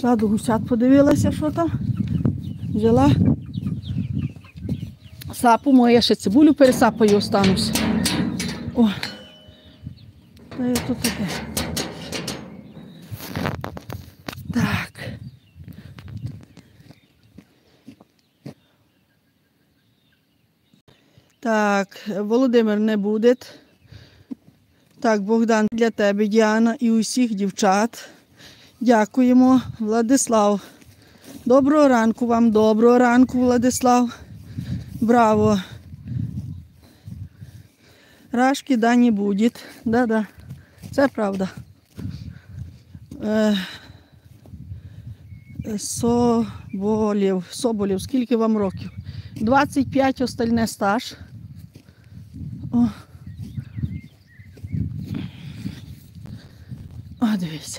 Пішла до гусят, подивилася, що там. Взяла сапу, моя ще цибулю пересапаю, останусь. О, та є тут таке. Так. Так, Володимир не буде. Так, Богдан, для тебе, Діана і усіх дівчат. Дякуємо, Владислав. Доброго ранку вам, доброго ранку, Владислав. Браво. Рашки да не буде. Да-да, це правда. Соболєв, скільки вам років? 25, остальне стаж. О, дивіться.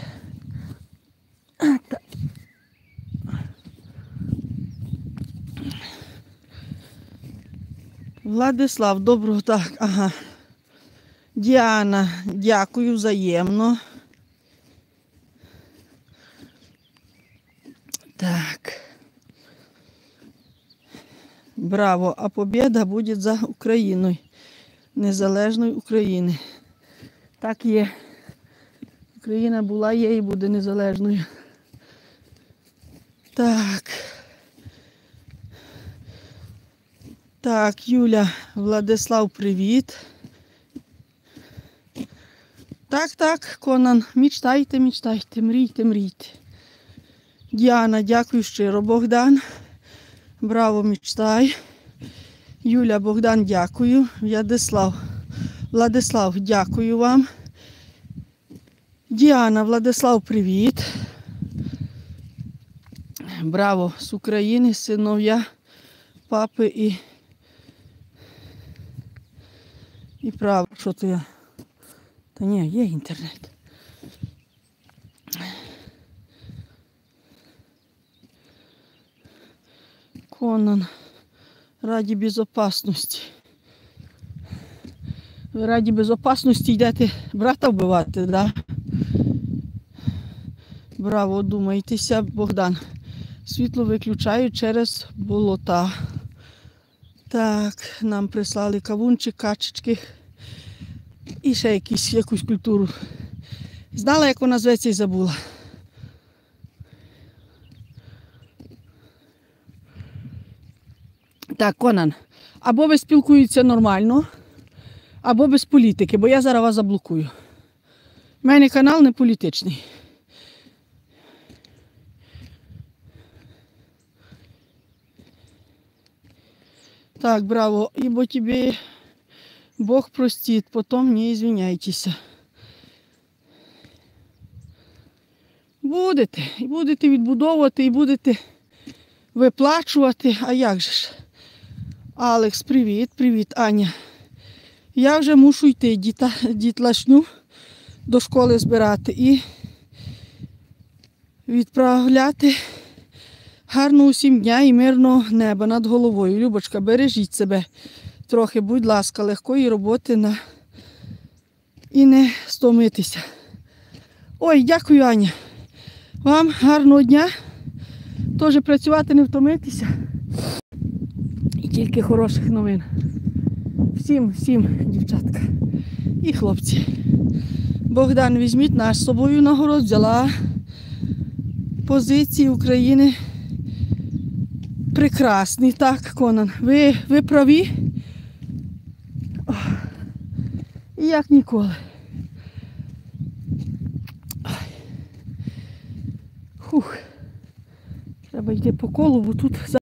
Владислав, доброго, так, ага. Діана, дякую, взаємно. Так. Браво, а побєда буде за Україною, незалежною України. Так є. Україна була, є і буде незалежною. Так. Так, Юля, Владислав, привіт. Так, Конан, мечтайте, мрійте. Діана, дякую щиро, Богдан. Браво, мечтай. Юля, Богдан, дякую. Владислав, дякую вам. Діана, Владислав, привіт. Браво, з України, синов'я, папи і право, що то я? Та ні, є інтернет. Конан, раді безопасності. Ви раді безопасності йдете брата вбивати, да? Браво, думайтеся, Богдан. Світло виключаю через болота. Так, нам прислали кавунчик, качечки і ще якусь культуру. Знала, як вона зветься, і забула. Так, Конан, або ви спілкуєтеся нормально, або без політики, бо я зараз вас заблокую. У мене канал не політичний. Так, браво, ибо тебе Бог простит, потом не извиняйтеся. Будете відбудовувати, і будете виплачувати, а як же ж? Алекс, привіт, Аня. Я вже мушу йти, дітлашню до школи збирати і відправляти. Гарного усім дня і мирного неба над головою. Любочка, бережіть себе трохи, будь ласка, легкої роботи і не стомитися. Ой, дякую, Аня. Вам гарного дня. Теж працювати, не втомитися. І тільки хороших новин. Всім, дівчатка і хлопці. Богдан, візьміть нас з собою на город, взяла позиції України. Прекрасний, так, Конан. Ви праві? І як ніколи. Треба йти по колу, бо тут